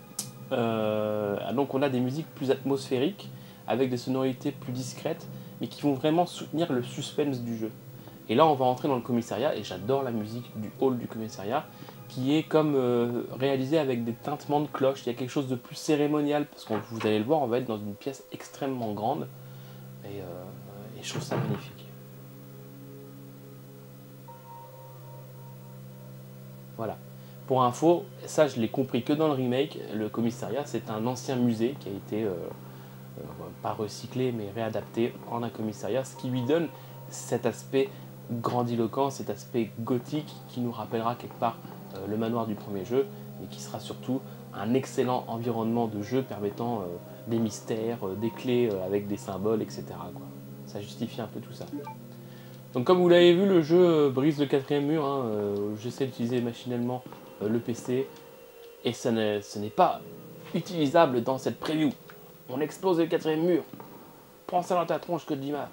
Donc on a des musiques plus atmosphériques, avec des sonorités plus discrètes, mais qui vont vraiment soutenir le suspense du jeu. Et là, on va entrer dans le commissariat, et j'adore la musique du hall du commissariat, qui est comme réalisée avec des tintements de cloches. Il y a quelque chose de plus cérémonial, parce que vous allez le voir, on va être dans une pièce extrêmement grande, et je trouve ça magnifique. Voilà. Pour info, ça je l'ai compris que dans le remake, le commissariat c'est un ancien musée qui a été pas recyclé mais réadapté en un commissariat, ce qui lui donne cet aspect grandiloquent, cet aspect gothique qui nous rappellera quelque part le manoir du premier jeu, mais qui sera surtout un excellent environnement de jeu permettant des mystères, des clés avec des symboles, etc. quoi. Ça justifie un peu tout ça. Donc comme vous l'avez vu, le jeu brise le quatrième mur, hein, j'essaie d'utiliser machinalement le PC, et ce n'est pas utilisable dans cette preview. On explose le quatrième mur. Prends ça dans ta tronche, que Dima.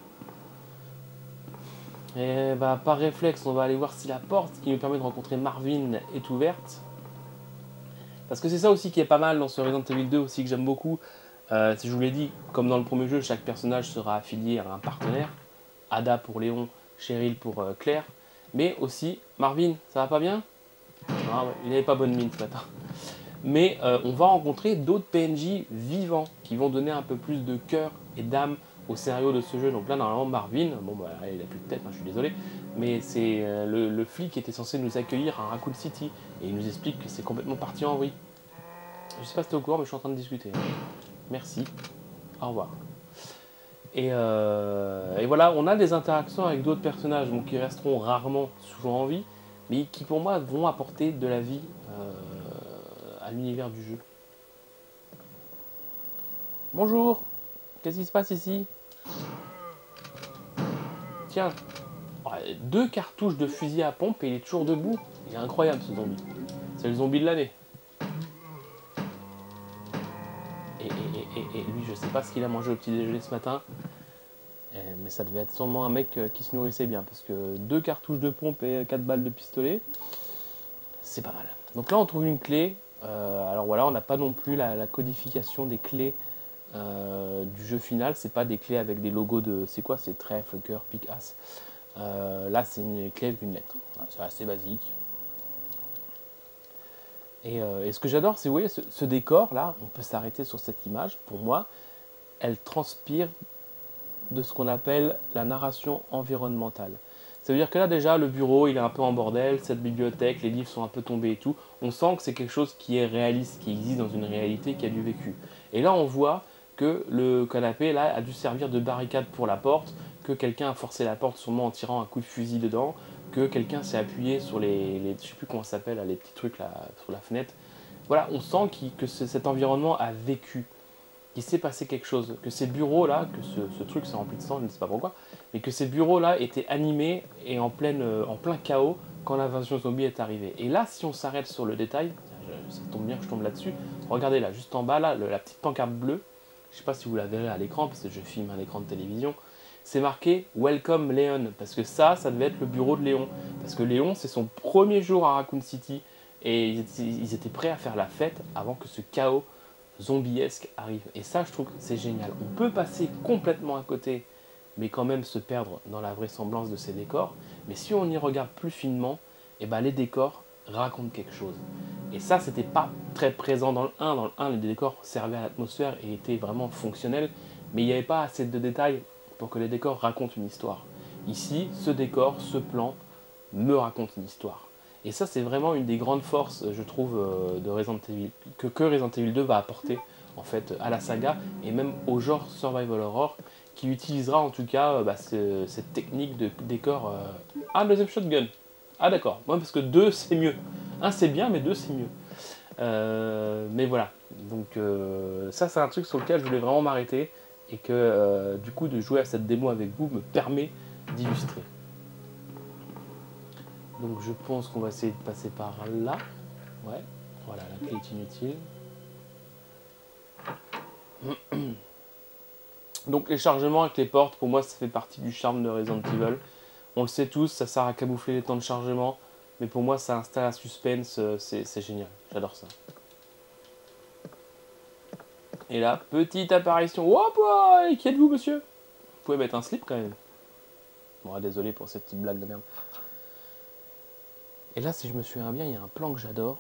Et par réflexe, on va aller voir si la porte qui nous permet de rencontrer Marvin est ouverte. Parce que c'est ça aussi qui est pas mal dans ce Resident Evil 2 aussi que j'aime beaucoup. Si je vous l'ai dit, comme dans le premier jeu, chaque personnage sera affilié à un partenaire. Ada pour Léon, Cheryl pour Claire. Mais aussi, Marvin, ça va pas bien? Ah ouais, il n'avait pas bonne mine ce matin. Mais on va rencontrer d'autres PNJ vivants qui vont donner un peu plus de cœur et d'âme au scénario de ce jeu. Donc là, normalement, Marvin, il a plus de tête, hein, je suis désolé, mais c'est le flic qui était censé nous accueillir à Raccoon City. Et il nous explique que c'est complètement parti en vrille. Je sais pas si t'es au courant, mais je suis en train de discuter. Merci. Au revoir. Et voilà, on a des interactions avec d'autres personnages qui resteront rarement, souvent en vie, mais qui pour moi vont apporter de la vie à l'univers du jeu. Bonjour, qu'est-ce qui se passe ici? Tiens, 2 cartouches de fusil à pompe et il est toujours debout. Il est incroyable ce zombie. C'est le zombie de l'année. Et lui, je sais pas ce qu'il a mangé au petit déjeuner ce matin. Mais ça devait être sûrement un mec qui se nourrissait bien. Parce que 2 cartouches de pompe et 4 balles de pistolet, c'est pas mal. Donc là, on trouve une clé. Alors voilà, on n'a pas non plus la codification des clés du jeu final. C'est pas des clés avec des logos de... C'est quoi? C'est trèfle, cœur, pique, as. Là, c'est une clé avec une lettre. Voilà, c'est assez basique. Et ce que j'adore, c'est, vous voyez, ce décor, là, on peut s'arrêter sur cette image. Pour moi, elle transpire de ce qu'on appelle la narration environnementale. Ça veut dire que là, déjà, le bureau, il est un peu en bordel, cette bibliothèque, les livres sont un peu tombés et tout. On sent que c'est quelque chose qui est réaliste, qui existe dans une réalité, qui a du vécu. Et là, on voit que le canapé, là, a dû servir de barricade pour la porte, que quelqu'un a forcé la porte sûrement en tirant un coup de fusil dedans, que quelqu'un s'est appuyé sur je sais plus comment ça s'appelle, les petits trucs là, sur la fenêtre. Voilà, on sent que cet environnement a vécu, qu'il s'est passé quelque chose, que ces bureaux-là, que ce truc s'est rempli de sang, je ne sais pas pourquoi, mais que ces bureaux-là étaient animés et en plein chaos quand l'invasion zombie est arrivée. Et là, si on s'arrête sur le détail, ça tombe bien que je tombe là-dessus, regardez là, juste en bas, là, la petite pancarte bleue, je ne sais pas si vous la verrez à l'écran, parce que je filme un écran de télévision, c'est marqué « Welcome Léon », parce que ça devait être le bureau de Léon. Parce que Léon, c'est son premier jour à Raccoon City, et ils étaient prêts à faire la fête avant que ce chaos zombiesque arrive. Et ça, je trouve que c'est génial. On peut passer complètement à côté, mais quand même se perdre dans la vraisemblance de ces décors. Mais si on y regarde plus finement, eh ben, les décors racontent quelque chose. Et ça, c'était pas très présent dans le 1. Dans le 1, les décors servaient à l'atmosphère et étaient vraiment fonctionnels, mais il n'y avait pas assez de détails pour que les décors racontent une histoire. Ici, ce décor, ce plan, me raconte une histoire. Et ça, c'est vraiment une des grandes forces, je trouve, de Resident Evil, que Resident Evil 2 va apporter, en fait, à la saga, et même au genre Survival Horror, qui utilisera, en tout cas, cette technique de décor... Ah, deuxième shotgun. Ah, d'accord. Moi, parce que 2, c'est mieux. 1, c'est bien, mais 2, c'est mieux. Mais voilà. Donc, ça, c'est un truc sur lequel je voulais vraiment m'arrêter, et que, du coup, de jouer à cette démo avec vous me permet d'illustrer. Donc je pense qu'on va essayer de passer par là. Ouais, voilà, la clé est inutile. Donc les chargements avec les portes, pour moi, ça fait partie du charme de Resident Evil. On le sait tous, ça sert à camoufler les temps de chargement. Mais pour moi, ça installe un suspense, c'est génial. J'adore ça. Et là, petite apparition. Hop, qui êtes-vous, monsieur? Vous pouvez mettre un slip quand même. Bon, désolé pour cette petite blague de merde. Et là, si je me souviens bien, il y a un plan que j'adore.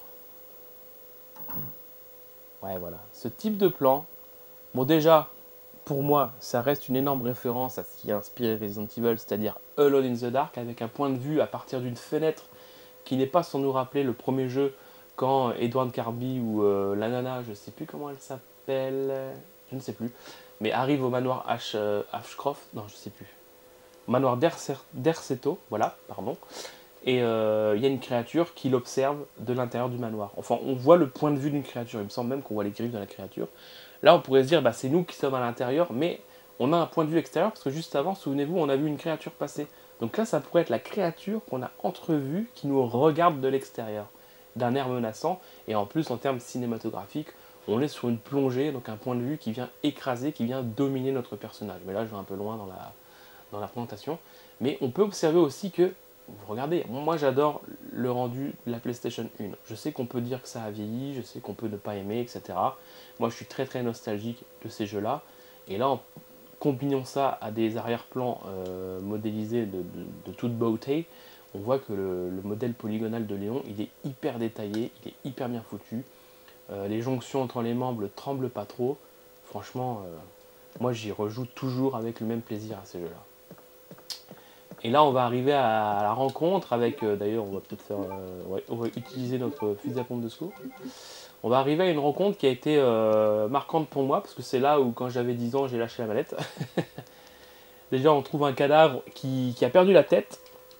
Ouais, voilà. Ce type de plan, bon déjà, pour moi, ça reste une énorme référence à ce qui a inspiré Resident Evil, c'est-à-dire Alone in the Dark, avec un point de vue à partir d'une fenêtre qui n'est pas sans nous rappeler le premier jeu quand Edward Carby ou la nana, je ne sais plus comment elle s'appelle, je ne sais plus, mais arrive au manoir Ashcroft, non, je ne sais plus, au manoir d'Erceto, voilà, pardon. Et il y a une créature qui l'observe de l'intérieur du manoir. Enfin, on voit le point de vue d'une créature. Il me semble même qu'on voit les griffes de la créature. Là, on pourrait se dire, bah, c'est nous qui sommes à l'intérieur, mais on a un point de vue extérieur, parce que juste avant, souvenez-vous, on a vu une créature passer. Donc là, ça pourrait être la créature qu'on a entrevue, qui nous regarde de l'extérieur, d'un air menaçant. Et en plus, en termes cinématographiques, on est sur une plongée, donc un point de vue qui vient écraser, qui vient dominer notre personnage. Mais là, je vais un peu loin dans la présentation. Mais on peut observer aussi que, regardez, moi j'adore le rendu de la PlayStation 1. Je sais qu'on peut dire que ça a vieilli, je sais qu'on peut ne pas aimer, etc. Moi je suis très très nostalgique de ces jeux-là. Et là, en combinant ça à des arrière-plans modélisés de toute beauté, on voit que le modèle polygonal de Léon, il est hyper détaillé, il est hyper bien foutu. Les jonctions entre les membres ne tremblent pas trop. Franchement, moi j'y rejoue toujours avec le même plaisir à ces jeux-là. Et là, on va arriver à la rencontre avec, d'ailleurs, on va peut-être faire, on va utiliser notre fusil à pompe de secours. On va arriver à une rencontre qui a été marquante pour moi, parce que c'est là où, quand j'avais 10 ans, j'ai lâché la manette. Déjà, on trouve un cadavre qui a perdu la tête.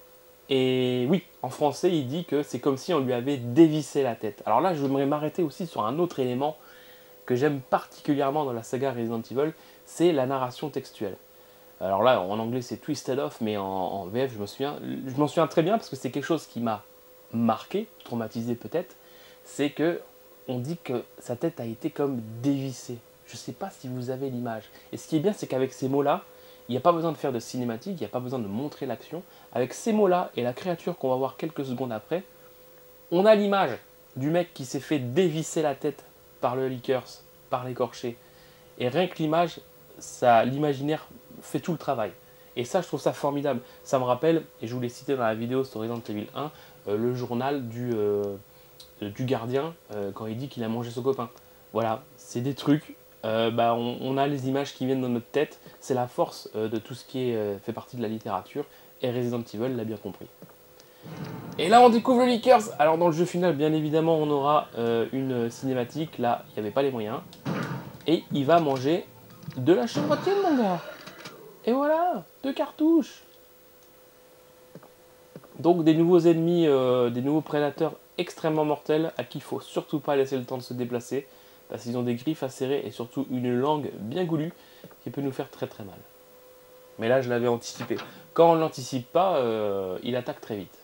Et oui, en français, il dit que c'est comme si on lui avait dévissé la tête. Alors là, je voudrais m'arrêter aussi sur un autre élément que j'aime particulièrement dans la saga Resident Evil, c'est la narration textuelle. Alors là, en anglais, c'est Twisted Off, mais en VF, je m'en souviens très bien parce que c'est quelque chose qui m'a marqué, traumatisé peut-être. C'est que on dit que sa tête a été comme dévissée. Je ne sais pas si vous avez l'image. Et ce qui est bien, c'est qu'avec ces mots-là, il n'y a pas besoin de faire de cinématique, il n'y a pas besoin de montrer l'action. Avec ces mots-là et la créature qu'on va voir quelques secondes après, on a l'image du mec qui s'est fait dévisser la tête par le Lickers, par l'écorché. Et rien que l'image, l'imaginaire fait tout le travail. Et ça, je trouve ça formidable. Ça me rappelle, et je vous l'ai cité dans la vidéo sur Resident Evil 1, le journal du gardien quand il dit qu'il a mangé son copain. Voilà, c'est des trucs. On a les images qui viennent dans notre tête. C'est la force de tout ce qui fait partie de la littérature. Et Resident Evil l'a bien compris. Et là, on découvre le Lickers. Alors, dans le jeu final, bien évidemment, on aura une cinématique. Là, il n'y avait pas les moyens. Et il va manger de la chevrotine, mon gars. Et voilà, 2 cartouches. Donc des nouveaux ennemis, des nouveaux prédateurs extrêmement mortels à qui il faut surtout pas laisser le temps de se déplacer parce qu'ils ont des griffes acérées et surtout une langue bien goulue qui peut nous faire très très mal. Mais là je l'avais anticipé. Quand on ne l'anticipe pas, il attaque très vite.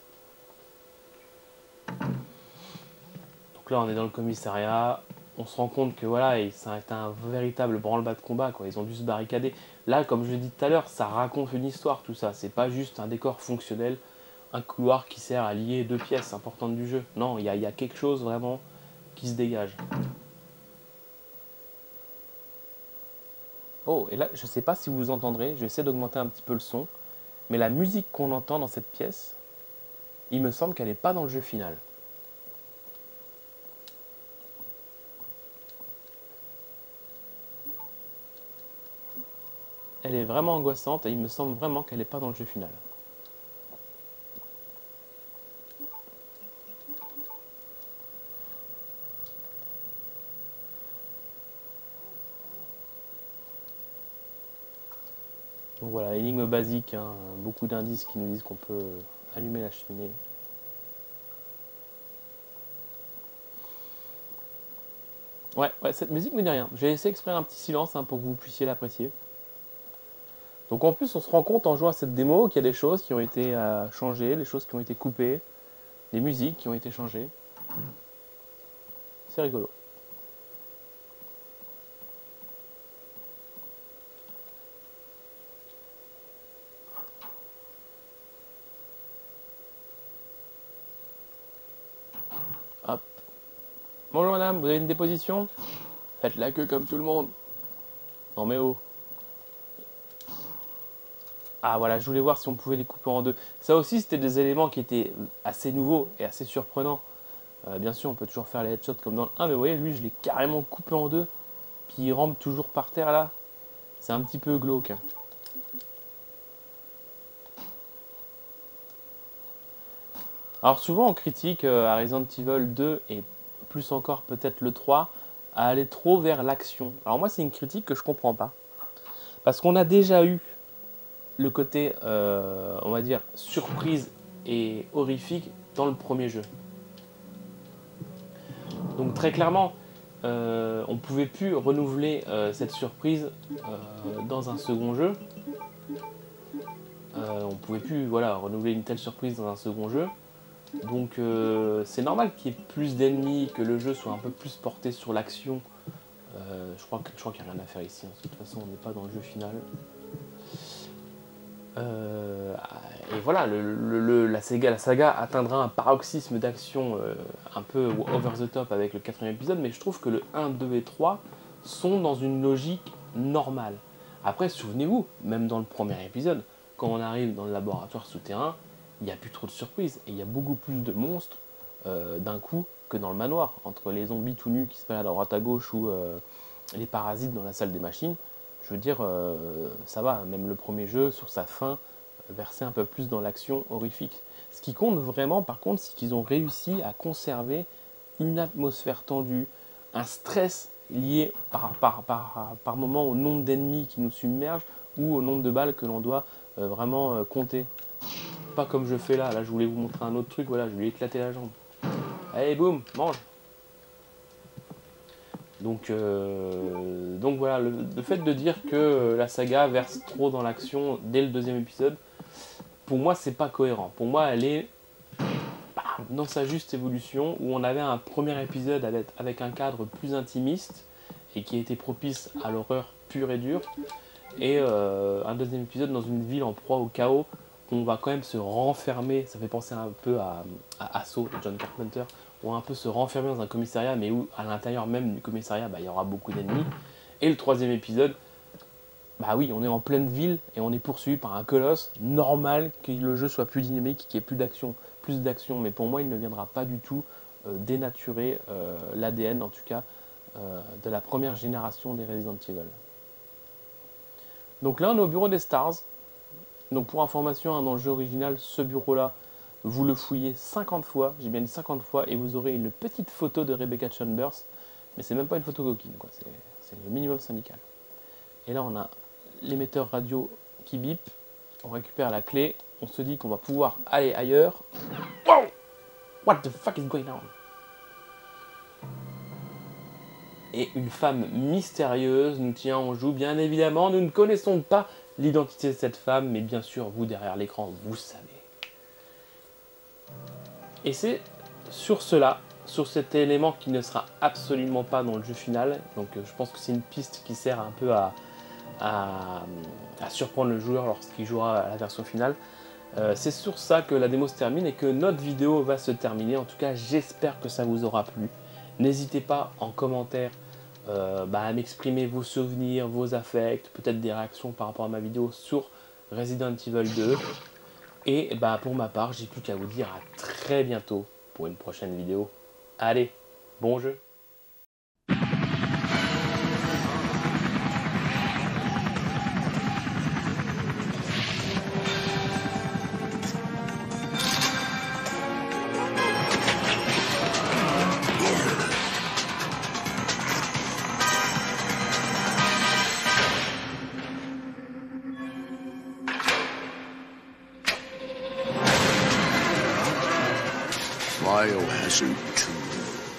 Donc là on est dans le commissariat, on se rend compte que voilà, ça a été un véritable branle-bas de combat, quoi. Ils ont dû se barricader. Là, comme je l'ai dit tout à l'heure, ça raconte une histoire tout ça, c'est pas juste un décor fonctionnel, un couloir qui sert à lier deux pièces importantes du jeu. Non, il y a quelque chose vraiment qui se dégage. Oh, et là, je sais pas si vous entendrez, je vais essayer d'augmenter un petit peu le son, mais la musique qu'on entend dans cette pièce, il me semble qu'elle n'est pas dans le jeu final. Elle est vraiment angoissante et il me semble vraiment qu'elle n'est pas dans le jeu final. Donc voilà, énigme basique, hein, beaucoup d'indices qui nous disent qu'on peut allumer la cheminée. Ouais, cette musique me dit rien. J'ai laissé exprès un petit silence pour que vous puissiez l'apprécier. Donc en plus, on se rend compte en jouant à cette démo qu'il y a des choses qui ont été changées, des choses qui ont été coupées, des musiques qui ont été changées. C'est rigolo. Hop. Bonjour madame, vous avez une déposition? Faites la queue comme tout le monde. Non mais oh. Ah voilà, je voulais voir si on pouvait les couper en deux. Ça aussi, c'était des éléments qui étaient assez nouveaux et assez surprenants. Bien sûr, on peut toujours faire les headshots comme dans le 1, mais vous voyez, lui, je l'ai carrément coupé en deux. Puis il rampe toujours par terre là. C'est un petit peu glauque. Alors souvent, on critique à Resident Evil 2 et plus encore peut-être le 3 à aller trop vers l'action. Alors moi, c'est une critique que je comprends pas. Parce qu'on a déjà eu le côté, on va dire, surprise et horrifique dans le premier jeu. Donc très clairement, on ne pouvait plus renouveler cette surprise dans un second jeu. On ne pouvait plus renouveler une telle surprise dans un second jeu. Donc c'est normal qu'il y ait plus d'ennemis, que le jeu soit un peu plus porté sur l'action. Je crois qu'il n'y a rien à faire ici. De toute façon, on n'est pas dans le jeu final. Et voilà, la saga atteindra un paroxysme d'action un peu over the top avec le 4e épisode, mais je trouve que le 1, 2 et 3 sont dans une logique normale. Après, souvenez-vous, même dans le premier épisode, quand on arrive dans le laboratoire souterrain, il n'y a plus trop de surprises, et il y a beaucoup plus de monstres d'un coup que dans le manoir, entre les zombies tout nus qui se baladent à droite à gauche ou les parasites dans la salle des machines. Je veux dire, ça va, même le premier jeu, sur sa fin, versait un peu plus dans l'action horrifique. Ce qui compte vraiment, par contre, c'est qu'ils ont réussi à conserver une atmosphère tendue, un stress lié par moment au nombre d'ennemis qui nous submergent ou au nombre de balles que l'on doit vraiment compter. Pas comme je fais là, je voulais vous montrer un autre truc, voilà, je lui ai éclaté la jambe. Allez, boum, mange! Donc voilà, le fait de dire que la saga verse trop dans l'action dès le 2e épisode, pour moi c'est pas cohérent. Pour moi elle est dans sa juste évolution, où on avait un premier épisode avec un cadre plus intimiste et qui était propice à l'horreur pure et dure, et un 2e épisode dans une ville en proie au chaos, où on va quand même se renfermer. Ça fait penser un peu à Assaut de John Carpenter, où on va un peu se renfermer dans un commissariat, mais où à l'intérieur même du commissariat, il y aura beaucoup d'ennemis. Et le 3e épisode, bah oui, on est en pleine ville et on est poursuivi par un colosse. Normal que le jeu soit plus dynamique, qu'il y ait plus d'action, mais pour moi il ne viendra pas du tout dénaturer l'ADN en tout cas de la première génération des Resident Evil. Donc là on est au bureau des Stars. Donc pour information, dans le jeu original, ce bureau-là, vous le fouillez 50 fois, j'ai bien dit 50 fois, et vous aurez une petite photo de Rebecca Chambers, mais c'est même pas une photo coquine, quoi. C'est le minimum syndical. Et là on a l'émetteur radio qui bip, on récupère la clé, on se dit qu'on va pouvoir aller ailleurs. Wow! What the fuck is going on? Et une femme mystérieuse nous tient en joue, bien évidemment. Nous ne connaissons pas l'identité de cette femme, mais bien sûr, vous derrière l'écran, vous savez. Et c'est sur cela, sur cet élément qui ne sera absolument pas dans le jeu final, donc je pense que c'est une piste qui sert un peu à surprendre le joueur lorsqu'il jouera à la version finale. C'est sur ça que la démo se termine et que notre vidéo va se terminer. En tout cas, j'espère que ça vous aura plu. N'hésitez pas en commentaire à m'exprimer vos souvenirs, vos affects, peut-être des réactions par rapport à ma vidéo sur Resident Evil 2. Et pour ma part, j'ai plus qu'à vous dire à très bientôt pour une prochaine vidéo. Allez, bon jeu! Biohazard 2.